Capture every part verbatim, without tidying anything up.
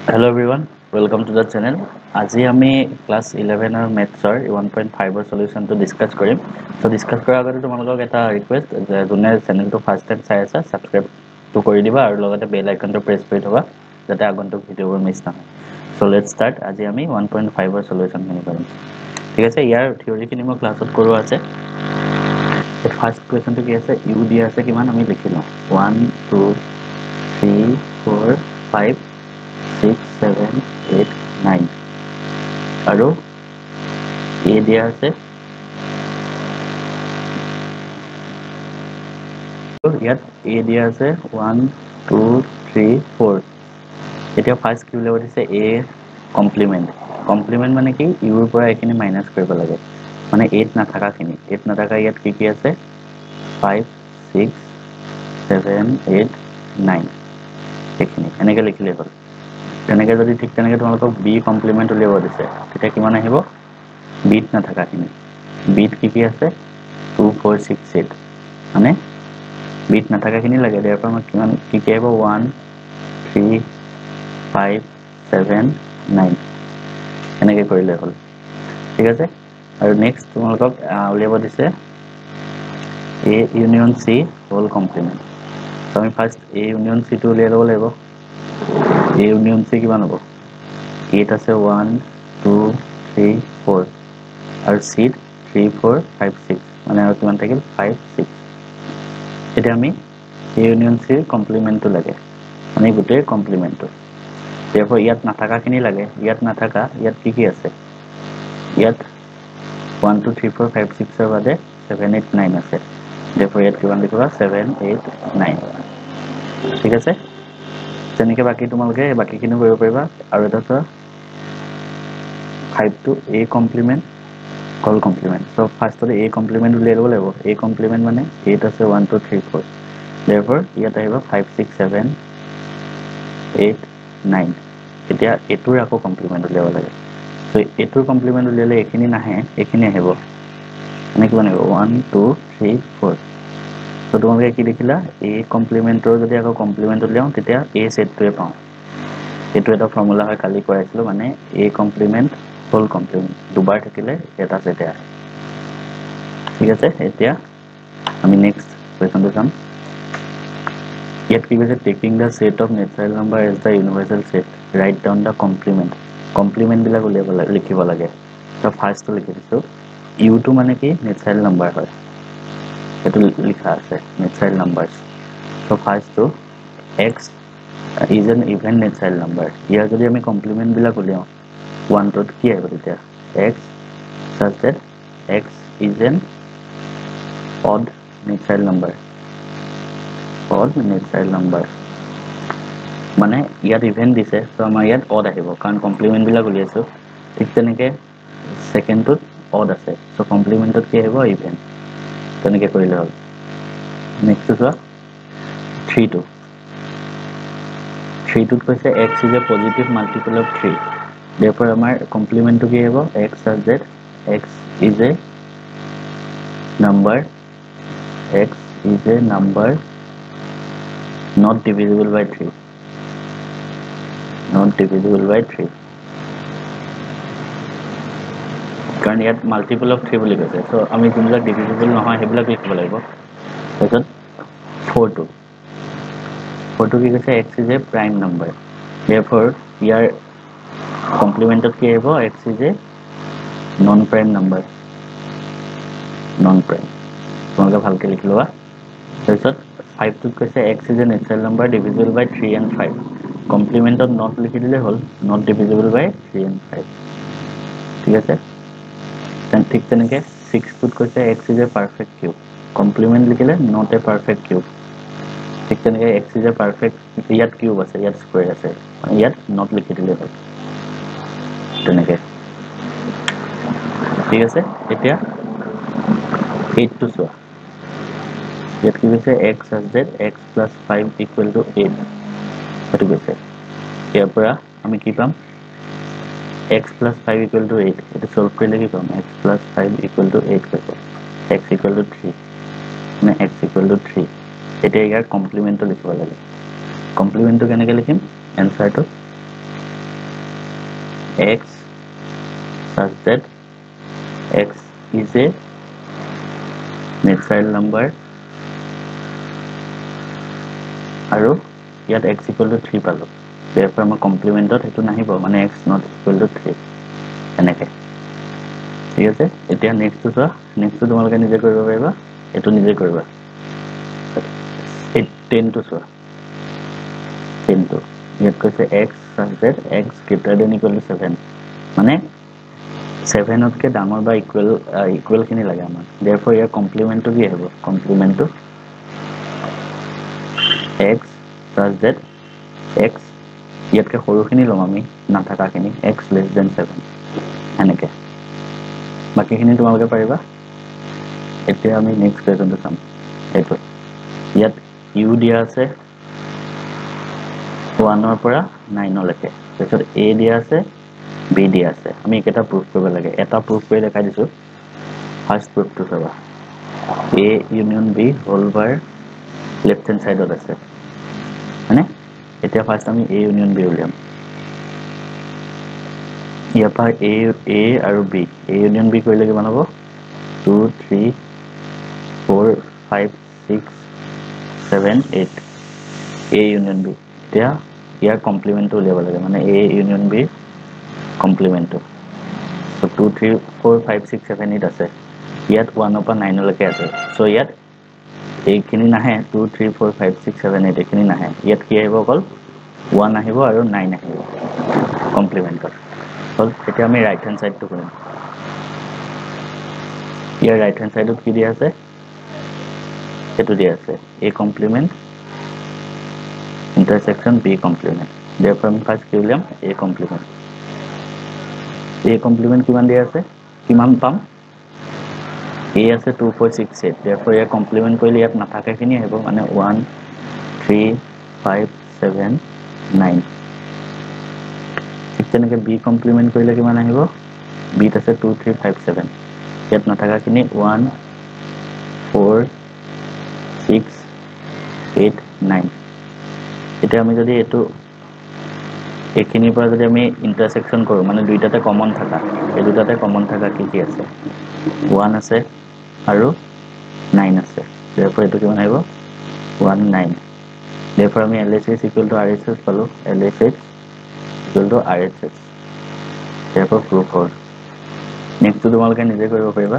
Hello everyone, welcome to the channel. আজি আমি class eleven আৰু mathsৰ one point five ৰ solution to discuss কৰিম. So discuss কৰাৰ আগতে তোমালোকক এটা request যে যোনে চেনেলটো ফাৰ্ষ্ট টাইম চাই আছে সাবস্ক্ৰাইব to কৰি দিবা আৰু লগতে বেল আইকনটো প্ৰেছ কৰি থবা যাতে আগন্তুক ভিডিঅ'বোৰ মিছ নহয়. So let's start. আজি আমি one point five ৰ solution খিনি কৰিম. ঠিক আছে, ইয়াৰ থিওৰি খিনি মই ক্লাছত কৰোৱা আছে. ফাৰ্ষ্ট কুৱেশ্যনটো কি আছে, ইউ দিয়া আছে কিমান আমি লিখি লওঁ one two three four five six seven eight nine আৰু এ দিয়া আছে ইয়াত এ দিয়া আছে one two three four. এতিয়া ফাৰ্ষ্ট কি উলিয়াব দিছে এ কমপ্লিমেণ্ট. কমপ্লিমেণ্ট মানে কি ইউৰ পৰা এইখিনি মাইনাছ কৰিব লাগে, মানে eight নাথাকাখিনি eight নাথাকা ইয়াত কি কি আছে five six seven eight nine এইখিনি এনেকৈ লিখিলেই হ'ল. তেনেকৈ যদি ঠিক তেনেকৈ তোমালোকক বি কমপ্লিমেণ্ট উলিয়াব দিছে তেতিয়া কিমান আহিব বিত নাথাকাখিনি বিত কি কি আছে two four six eight মানে বিত নাথাকাখিনি লাগে ইয়াৰ পৰা আমাক কিমান কি কি আহিব one three five seven nine এনেকৈ কৰিলে হ'ল. ঠিক আছে, আৰু নেক্সট তোমালোকক উলিয়াব দিছে a union c whole complement. তো আমি ফাৰ্ষ্ট এ ইউনিয়ন চিটো উলিয়াই ল'ব লাগিব. এ ইউনিয়ন চি কিমান হ'ব eight আছে one two three four আৰু চিত three four five six মানে আৰু কিমান থাকিল five six. এতিয়া আমি এ ইউনিয়ন চিৰ কমপ্লিমেণ্টটো লাগে মানে গোটেই কমপ্লিমেণ্টটো. therefore ইয়াত নাথাকাখিনি লাগে, ইয়াত নাথাকা ইয়াত কি কি আছে ইয়াত one two three four five six ৰ বাদে seven eight nine আছে. therefore ইয়াত কিমান লিখিবা seven eight nine. ঠিক আছে, তেনেকৈ বাকী তোমালোকে বাকীখিনিও কৰিব পাৰিবা. আৰু এটা চোৱা five to a complement whole complement. so ফাৰ্ষ্টতে a complement উলিয়াই ল'ব লাগিব. a complement মানে eight আছে one two three four. therefore ইয়াত আহিব five six seven eight nine. এতিয়া এইটোৰ আকৌ কমপ্লিমেণ্ট উলিয়াব লাগে. so এইটোৰ কমপ্লিমেণ্ট উলিয়ালে এইখিনি নাহে, এইখিনি আহিব মানে কিমান আহিব one two three four. so তোমালোকে কি দেখিলা a কমপ্লিমেণ্টৰ যদি আকৌ কমপ্লিমেণ্ট উলিয়াওঁ তেতিয়া a ছেটটোৱে পাওঁ. এইটো এটা ফৰ্মুলা হয় কালি কৰাইছিলোঁ, মানে a কমপ্লিমেণ্ট হোল কমপ্লিমেণ্ট দুবাৰ থাকিলে এটা ছেটে আহে. ঠিক আছে, এতিয়া আমি নেক্সট কুৱেশ্যনটো চাম. ইয়াত কি কৈছে taking the set of natural number as the universal set write down the complement. কমপ্লিমেণ্টবিলাক উলিয়াব লাগে লিখিব লাগে. তো ফাৰ্ষ্টটো লিখি দিছোঁ ইউটো মানে কি নেচাৰেল নাম্বাৰ হয়, সেইটো লিখা আছে নেচাৰেল নাম্বাৰছ. তো ফাৰ্ষ্টটো x is an even natural number. ইয়াৰ যদি আমি কমপ্লিমেণ্টবিলাক উলিয়াওঁ ওৱানটোত কি আহিব তেতিয়া x such that x is an odd natural number. odd natural number মানে ইয়াত ইভেন দিছে তো আমাৰ ইয়াত অড আহিব কাৰণ কমপ্লিমেণ্টবিলাক উলিয়াইছোঁ. ঠিক তেনেকৈ ছেকেণ্ডটোত অড আছে, চ' কমপ্লিমেণ্টত কি আহিব ইভেন. তেনেকৈ কৰিলে হ'ল. নেক্সটটো চোৱা থ্ৰীটো থ্ৰীটোত কৈছে x is a positive multiple of three. therefore আমাৰ কমপ্লিমেণ্টটো কি আহিব x such that x is a number x is a number not divisible by three not divisible by three কাৰণ ইয়াত মাল্টিপল অফ থ্ৰী বুলি কৈছে. চ' আমি যোনবিলাক ডিভিজিবল নহয় সেইবিলাক লিখিব লাগিব. তাৰপিছত ফ'ৰটো ফ'ৰটো কি কৈছে x is a prime number. therefore ইয়াৰ কমপ্লিমেণ্টত কি আহিব x is a non prime number non prime. তোমালোকে ভালকৈ লিখি লোৱা. তাৰপিছত ফাইভটোত কৈছে x is a natural number divisible by three and five. কমপ্লিমেণ্টত নট লিখি দিলে হ'ল not divisible by three and five. ঠিক আছে, ঠিক তেনেকৈ ছিক্সটোত কৈছে x is a perfect cube. Complement লিখিলে নট এ পাৰফেক্ট কিউব. ঠিক তেনেকৈ এক্স ইজ এ পাৰফেক্ট ইয়াত কিউব আছে ইয়াত স্কুৱেৰ আছে ইয়াত নট লিখি দিলে হ'ল তেনেকৈ. ঠিক আছে, এতিয়া এইটটো চোৱা. ইয়াত কি কৈছে x such that x plus five equal to eight সেইটো কৈছে. ইয়াৰ পৰা আমি কি পাম x plus five equal to eight. এইটো চল্ভ কৰিলে কি পাম x plus five equal to eight পাব. এক্স ইকুৱেল টু থ্ৰী মানে এক্স ইকুৱেল টু থ্ৰী. এতিয়া ইয়াৰ কমপ্লিমেণ্টটো লিখিব লাগে. কমপ্লিমেণ্টটো কেনেকৈ লিখিম এনচাৰটো x such that x is a natural number আৰু ইয়াত x equal to three পালো therefore আমাৰ কমপ্লিমেন্টত হেতু নাহিব মানে x not equal to three এনেকে ঠিক আছে এতিয়া নেক্সট টু চোৱা নেক্সট টু তোমালোকে নিজে কৰিব পাৰিবা এটো নিজে কৰিবা ten টু চোৱা ten টু ইয়াত কৈছে x such that x greater than equal to seven মানে seven কে ডাঙৰ বা ইকুৱেল ইকুৱেল খিনি লাগে আমাক therefore ইয়াৰ কমপ্লিমেন্টটো কি হ'ব কমপ্লিমেন্টটো x such that x ইয়াতকে সৰুখিনি লম আমি নাথাকাখিনি x less than seven এনেকে বাকিখিনি তোমালোকে পাৰিবা এতিয়া আমি নেক্সট কুৱেশ্যনটো চাম এইটো ইয়াত u দিয়া আছে one ৰ পৰা nine লৈকে তাৰপিছত a দিয়া আছে b দিয়া আছে আমি এটা প্ৰুফ কৰিব লাগে এটা প্ৰুফ কৰি দেখাই দিছো ফাৰ্স্ট প্ৰুফটো চাবা a union b whole bar left hand সাইডত আছে মানে এতিয়া ফাৰ্স্ট আমি a ইউনিয়ন b উলিয়াম ইয়াৰ পৰা a a আৰু b a ইউনিয়ন b কৰিলে কিমান হ'ব two three four five six seven eight a union b এতিয়া ইয়াৰ কমপ্লিমেন্টটো উলিয়াব লাগে মানে a ইউনিয়ন b কমপ্লিমেন্টটো so two three four five six seven eight আছে ইয়াত one ৰ পৰা nine লৈকে আছে so ইয়াত এইখিনি নাহে two three four five six seven eight এইখিনি নাহে ইয়াত কি আহিব অকল one আহিব আৰু nine আহিব কমপ্লিমেন্টত so এতিয়া আমি ৰাইট হ্যান্ড সাইডটো কৰিম ইয়াৰ ৰাইট হ্যান্ড সাইডত কি দিয়া আছে এটো দিয়া আছে a complement intersection b complement therefore আমি ফার্স্ট কি উলিয়াম a complement a complement কিমান দিয়া আছে কিমান পাম a আছে two four six eight therefore a complement কৰিলে ইয়াত নাথাকাখিনি আহিব মানে one three five seven nine ঠিক তেনেকৈ b complement কৰিলে কিমান আহিব b ত আছে two three five seven ইয়াত নাথাকাখিনি one four six eight nine এটা আমি যদি এটো এখিনিৰ পৰা যদি আমি ইন্টারসেকশন কৰো মানে দুইটাতে কমন থাকা এই দুটাতে কমন থাকা কি কি আছে one আছে আৰু nine আছে therefore এটো কিমান আহিব one nine therefore আমি L H S equal to R H S পালো L H S equal to R H S therefore proof for next to তোমালোকে নিজে কৰিব পাৰিবা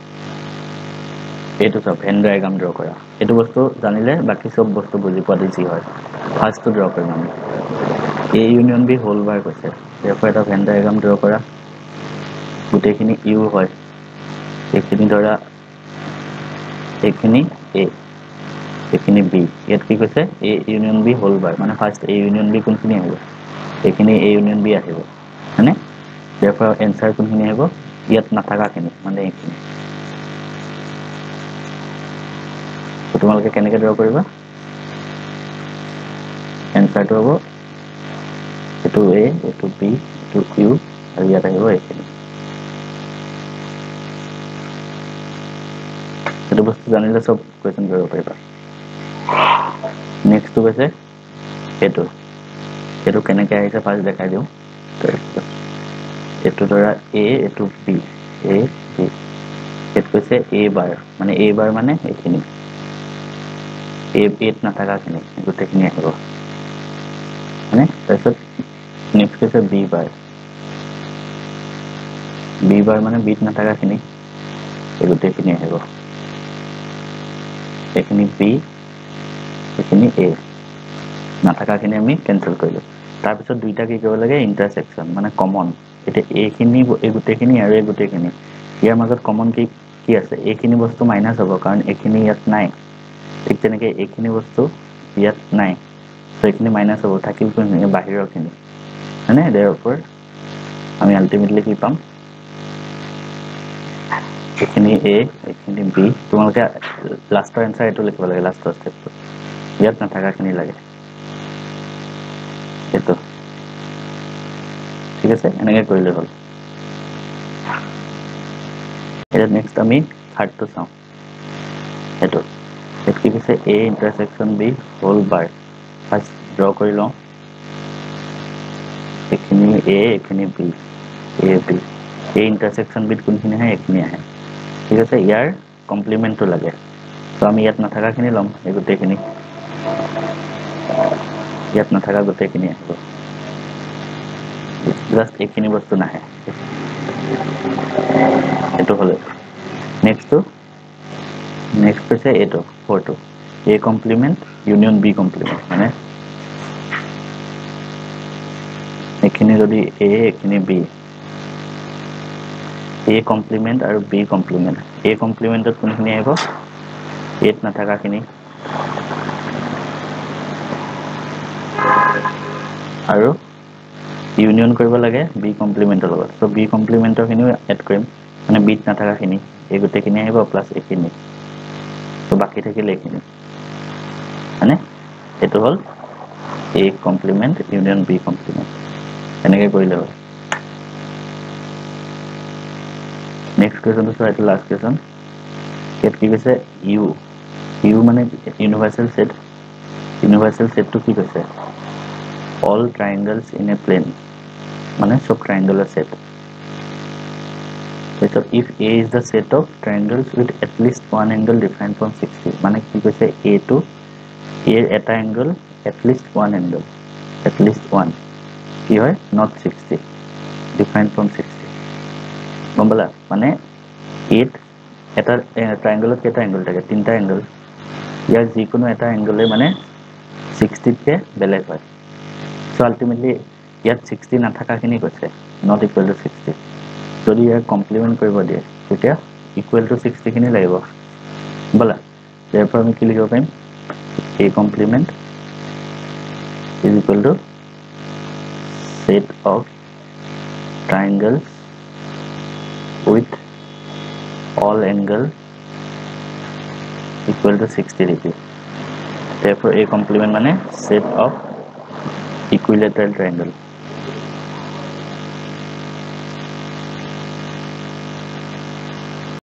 এটো সব ভেন ডায়াগ্রাম ড্ৰ কৰা এটো বস্তু জানিলে বাকি সব বস্তু বুজি পোৱা দিছি হয় ফার্স্ট টু ড্ৰ কৰিম আমি a union b whole bar কৈছে therefore এটা ভেন ডায়াগ্রাম ড্ৰ কৰা গুটেখিনি u হয় এইখিনি ধৰা এইখিনি a এইখিনি b ইয়াত কি কৈছে a union b whole bar মানে ফার্স্ট a ইউনিয়ন b কোনখিনি আহিব এইখিনি a ইউনিয়ন b আহিব মানে therefore answer কোনখিনি আহিব ইয়াত নাথাকাখিনি মানে এইখিনি তোমালোকে কেনেকৈ ড্ৰ কৰিবা এনসাৰটো হ'ব এটো a এটো b এটো q আৰু ইয়াত আহিব এইখিনি এটো বস্তু জানিলে সব কোৱেশ্চন কৰিব পাৰিবা নেক্সট টু কৈছে এটো এটো কেনেকৈ আহিছে ফাৰ্স্ট দেখাই দিও এটো ধৰা a এটো b a b এটো কৈছে a বাৰ মানে a বাৰ মানে এইখিনি a eight নাথাকাখিনি গুটেখিনি আহিব মানে তাৰপিছত নেক্সট কৈছে b বাৰ b বাৰ মানে b নাথাকাখিনি এই গুটেখিনি আহিব এইখিনি b এইখিনি a নাথাকাখিনি আমি কেনসেল কৰিলো তাৰপিছত দুইটা কি কৰিব লাগে ইন্টারসেকশন মানে কমন এটা a খিনি এই গুটেখিনি আৰু এই গুটেখিনি ইয়াৰ মাজত কমন কি কি আছে এইখিনি বস্তু মাইনাস হ'ব কাৰণ এইখিনি ইয়াত নাই ঠিক তেনেকৈ এইখিনি বস্তু ইয়াত নাই তো এইখিনি মাইনাস হ'ব থাকিল কোন বাহিৰৰখিনি মানে therefore আমি আলটিমেটলি কি পাম এইখিনি a এইখিনি b তোমালোকে লাষ্টৰ আনসাৰ এটো লিখিব লাগে লাষ্টৰ স্টেপটো ইয়াত নাথাকাখিনি লাগে এটো ঠিক আছে এনেকৈ কৰিলে হ'ল এটা নেক্সট আমি থাৰ্ডটো চাওঁ এটো এটো কি কৈছে a intersection b whole bar first draw কৰি লওঁ এখিনি এ এখিনি বি এ বি এই ইন্টারসেকশন বিট কোনখিনি হয় এখিনি আহে ঠিক আছে ইয়াৰ কমপ্লিমেন্টটো লাগে তো আমি ইয়াত নাথাকাখিনি লম এই গোটেইখিনি ইয়াত নাথাকা গোটেইখিনি আহিব জাস্ট এইখিনি বস্তু নাহে এটো হলে নেক্সট টু নেক্সট আছে এটো four two a complement union b complement মানে এখিনি যদি a এখিনি b a complement আৰু b complement a complementত কোনখিনি আহিব eight নাথাকাখিনি আৰু ইউনিয়ন কৰিব লাগে b complemenটৰ লগত so b complemenটৰ খিনিও এড কৰিম মানে b নাথাকাখিনি এই গোটেইখিনি আহিব প্লাস এইখিনি তো বাকি থাকিলে এইখিনি মানে এটো হল a complement union b complement এনেকৈ কৰিলে হয় নেক্সট কোৱেশ্চন আছে এটা লাষ্ট কোৱেশ্চন এট কি কৈছে u u মানে ইউনিভাৰ্সাল সেট ইউনিভাৰ্সাল সেটটো কি কৈছে all triangles in a plane মানে সব triangular set so if a is the set of triangles with at least one angle different from sixty মানে কি কৈছে a to a এটা angle at least one angle at least one কি হয় not sixty different from sixty গমলা মানে eight এটা ট্রায়াঙ্গলত কেটা angle থাকে তিনটা অ্যাঙ্গেল ইয়াৰ যিকোনো এটা অ্যাঙ্গেলে মানে sixty কে বেলেগ হয় সো আলটিমেটলি ইয়াত sixty নাথাকাখিনি কৈছে not equal to sixty যদি ইয়াৰ কমপ্লিমেন্ট কৰিব দিয়ে তেতিয়া equal to sixty খিনি লাগিব বলা therefore আমি কি লিখিব পাৰিম a complement is equal to set of triangles with all angles equal to sixty degree therefore a complement মানে set of equilateral triangle